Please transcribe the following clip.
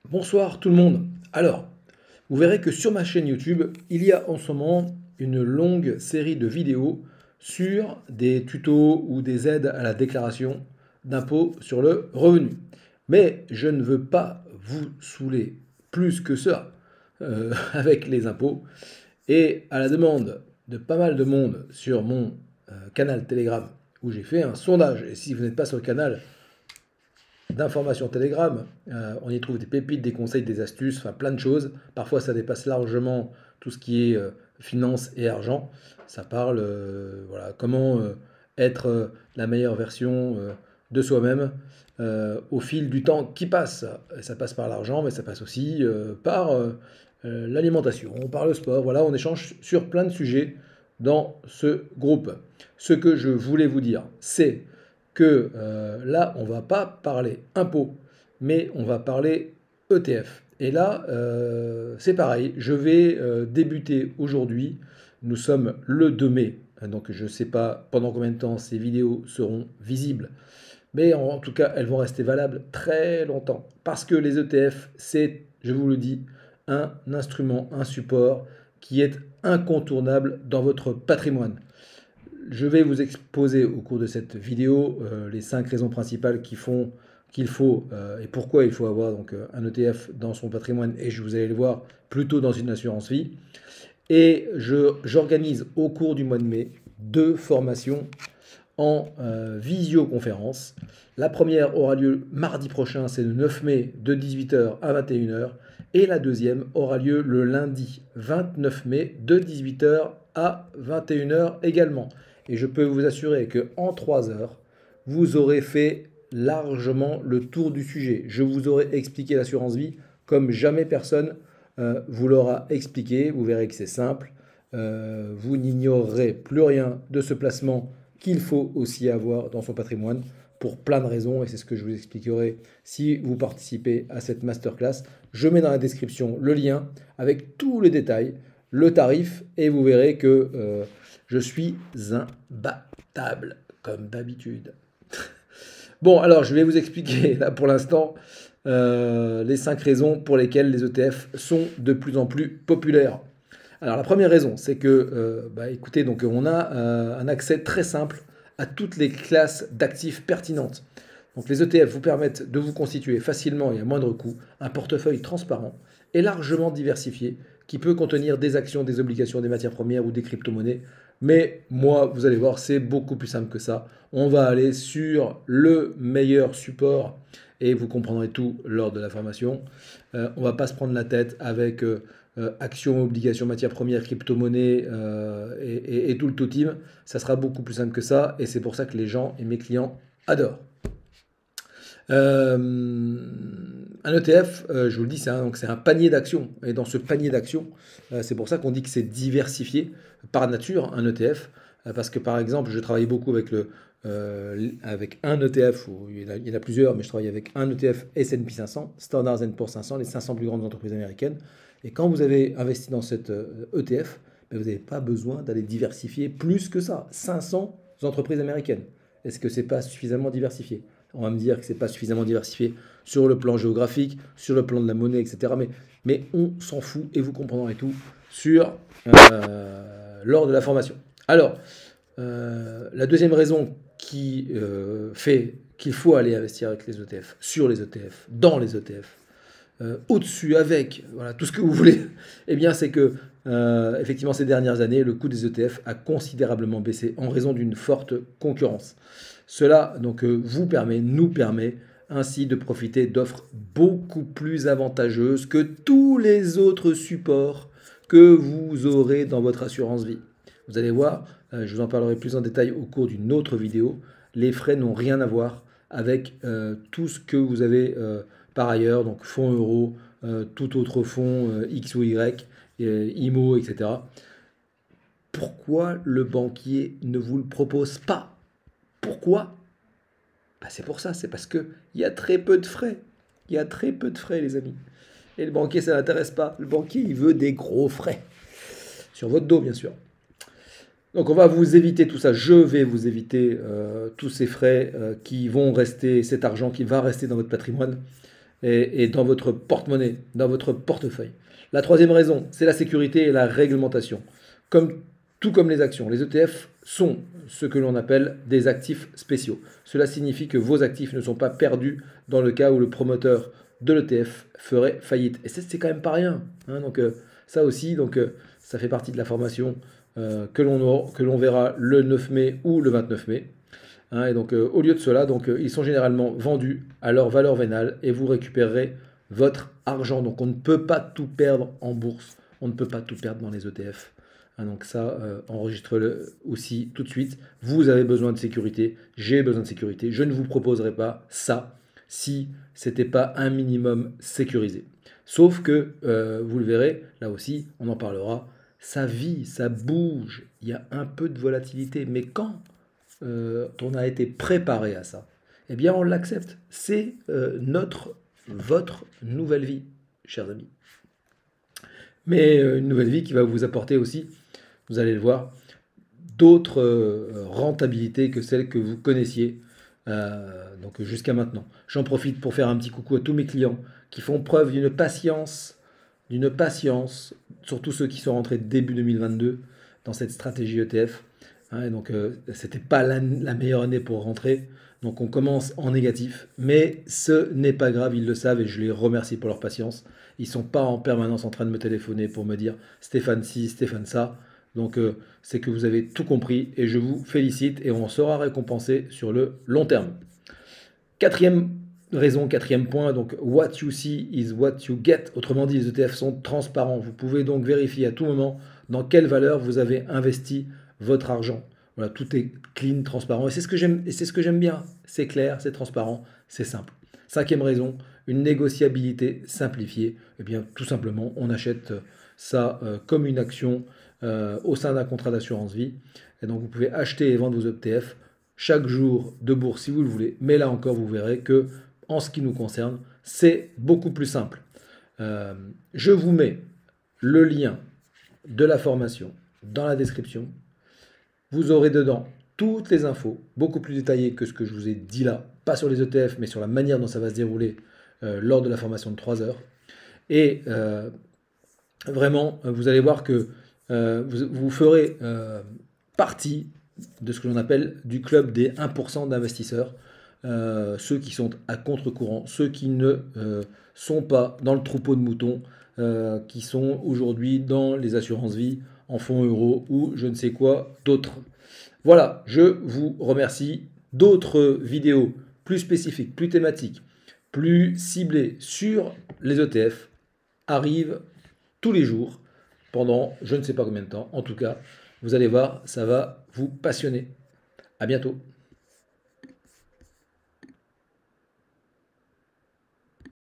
Bonsoir tout le monde. Alors, vous verrez que sur ma chaîne YouTube, il y a en ce moment une longue série de vidéos sur des tutos ou des aides à la déclaration d'impôt sur le revenu. Mais je ne veux pas vous saouler plus que ça avec les impôts. Et à la demande de pas mal de monde sur mon canal Telegram, où j'ai fait un sondage, et si vous n'êtes pas sur le canal, d'informations Telegram. On y trouve des pépites, des conseils, des astuces, enfin plein de choses. Parfois, ça dépasse largement tout ce qui est finance et argent. Ça parle, voilà, comment être la meilleure version de soi-même au fil du temps qui passe. Et ça passe par l'argent, mais ça passe aussi par l'alimentation, par le sport. Voilà, on échange sur plein de sujets dans ce groupe. Ce que je voulais vous dire, c'est que là, on ne va pas parler impôt, mais on va parler ETF. Et là, c'est pareil, je vais débuter aujourd'hui. Nous sommes le 2 mai, donc je ne sais pas pendant combien de temps ces vidéos seront visibles, mais en tout cas, elles vont rester valables très longtemps. Parce que les ETF, c'est, je vous le dis, un instrument, un support qui est incontournable dans votre patrimoine. Je vais vous exposer au cours de cette vidéo les 5 raisons principales qui font qu'il faut et pourquoi il faut avoir donc, un ETF dans son patrimoine, et vous allez le voir plutôt dans une assurance vie. Et j'organise au cours du mois de mai 2 formations en visioconférence. La première aura lieu mardi prochain, c'est le 9 mai de 18h à 21h. Et la deuxième aura lieu le lundi 29 mai de 18h à 21h également. Et je peux vous assurer qu'en 3 heures, vous aurez fait largement le tour du sujet. Je vous aurai expliqué l'assurance vie comme jamais personne vous l'aura expliqué. Vous verrez que c'est simple. Vous n'ignorerez plus rien de ce placement qu'il faut aussi avoir dans son patrimoine pour plein de raisons, et c'est ce que je vous expliquerai si vous participez à cette masterclass. Je mets dans la description le lien avec tous les détails, le tarif, et vous verrez que je suis imbattable, comme d'habitude. Bon, alors je vais vous expliquer là pour l'instant les 5 raisons pour lesquelles les ETF sont de plus en plus populaires. Alors la première raison, c'est que, écoutez, donc on a un accès très simple à toutes les classes d'actifs pertinentes. Donc les ETF vous permettent de vous constituer facilement et à moindre coût un portefeuille transparent et largement diversifié qui peut contenir des actions, des obligations, des matières premières ou des crypto-monnaies. Mais moi, vous allez voir, c'est beaucoup plus simple que ça. On va aller sur le meilleur support et vous comprendrez tout lors de la formation. On ne va pas se prendre la tête avec actions, obligations, matières premières, crypto-monnaies et tout le tout-team. Ça sera beaucoup plus simple que ça, et c'est pour ça que les gens et mes clients adorent. Un ETF, je vous le dis, c'est un panier d'actions. Et dans ce panier d'actions, c'est pour ça qu'on dit que c'est diversifié par nature, un ETF. Parce que par exemple, je travaille beaucoup avec un ETF, il y en a plusieurs, mais je travaille avec un ETF S&P 500, Standard & Poor's 500, les 500 plus grandes entreprises américaines. Et quand vous avez investi dans cet ETF, vous n'avez pas besoin d'aller diversifier plus que ça. 500 entreprises américaines. Est-ce que c'est pas suffisamment diversifié? On va me dire que c'est pas suffisamment diversifié sur le plan géographique, sur le plan de la monnaie, etc. Mais on s'en fout, et vous comprendrez tout lors de la formation. Alors, la deuxième raison qui fait qu'il faut aller investir avec les ETF, sur les ETF, dans les ETF, au-dessus, avec, voilà, tout ce que vous voulez, eh bien, c'est que, effectivement, ces dernières années, le coût des ETF a considérablement baissé en raison d'une forte concurrence. Cela donc nous permet ainsi de profiter d'offres beaucoup plus avantageuses que tous les autres supports que vous aurez dans votre assurance vie. Vous allez voir, je vous en parlerai plus en détail au cours d'une autre vidéo. Les frais n'ont rien à voir avec tout ce que vous avez par ailleurs, donc fonds euros, tout autre fonds X ou Y, IMO, etc. Pourquoi le banquier ne vous le propose pas? Pourquoi? C'est pour ça, c'est parce qu'il y a très peu de frais. Il y a très peu de frais, les amis. Et le banquier, ça ne l'intéresse pas. Le banquier, il veut des gros frais. Sur votre dos, bien sûr. Donc on va vous éviter tout ça. Je vais vous éviter tous ces frais qui vont rester, cet argent qui va rester dans votre patrimoine. et dans votre porte-monnaie, dans votre portefeuille. La troisième raison, c'est la sécurité et la réglementation. Tout comme les actions, les ETF sont ce que l'on appelle des actifs spéciaux. Cela signifie que vos actifs ne sont pas perdus dans le cas où le promoteur de l'ETF ferait faillite. Et c'est quand même pas rien, hein. Donc ça aussi, ça fait partie de la formation que l'on verra le 9 mai ou le 29 mai. Hein. Et donc au lieu de cela, ils sont généralement vendus à leur valeur vénale et vous récupérerez votre argent. Donc on ne peut pas tout perdre en bourse, on ne peut pas tout perdre dans les ETF. Hein, donc ça, enregistre-le aussi tout de suite. Vous avez besoin de sécurité, j'ai besoin de sécurité. Je ne vous proposerai pas ça si ce n'était pas un minimum sécurisé. Sauf que, vous le verrez, là aussi, on en parlera, ça vit, ça bouge, il y a un peu de volatilité. Mais quand on a été préparé à ça, eh bien on l'accepte. C'est votre nouvelle vie, chers amis. Mais une nouvelle vie qui va vous apporter aussi, vous allez le voir, d'autres rentabilités que celles que vous connaissiez donc jusqu'à maintenant. J'en profite pour faire un petit coucou à tous mes clients qui font preuve d'une patience, surtout ceux qui sont rentrés début 2022 dans cette stratégie ETF. Hein, et donc, c'était pas la meilleure année pour rentrer. Donc, on commence en négatif. Mais ce n'est pas grave, ils le savent et je les remercie pour leur patience. Ils ne sont pas en permanence en train de me téléphoner pour me dire Stéphane ci, Stéphane ça. Donc, c'est que vous avez tout compris et je vous félicite et on sera récompensé sur le long terme. Quatrième raison, quatrième point, donc what you see is what you get. Autrement dit, les ETF sont transparents. Vous pouvez donc vérifier à tout moment dans quelle valeur vous avez investi votre argent. Voilà, tout est clean, transparent. Et c'est ce que j'aime bien. C'est clair, c'est transparent, c'est simple. Cinquième raison, une négociabilité simplifiée. Eh bien, tout simplement, on achète ça comme une action au sein d'un contrat d'assurance vie. Et donc, vous pouvez acheter et vendre vos ETF chaque jour de bourse si vous le voulez. Mais là encore, vous verrez que, en ce qui nous concerne, c'est beaucoup plus simple. Je vous mets le lien de la formation dans la description. Vous aurez dedans toutes les infos, beaucoup plus détaillées que ce que je vous ai dit là, pas sur les ETF, mais sur la manière dont ça va se dérouler lors de la formation de 3 heures. Et vraiment, vous allez voir que vous ferez partie de ce que l'on appelle du club des 1% d'investisseurs, ceux qui sont à contre-courant, ceux qui ne sont pas dans le troupeau de moutons, qui sont aujourd'hui dans les assurances vie, en fonds euros ou je ne sais quoi d'autre. Voilà, je vous remercie. D'autres vidéos plus spécifiques, plus thématiques, plus ciblées sur les ETF arrivent tous les jours pendant je ne sais pas combien de temps. En tout cas, vous allez voir, ça va vous passionner. À bientôt.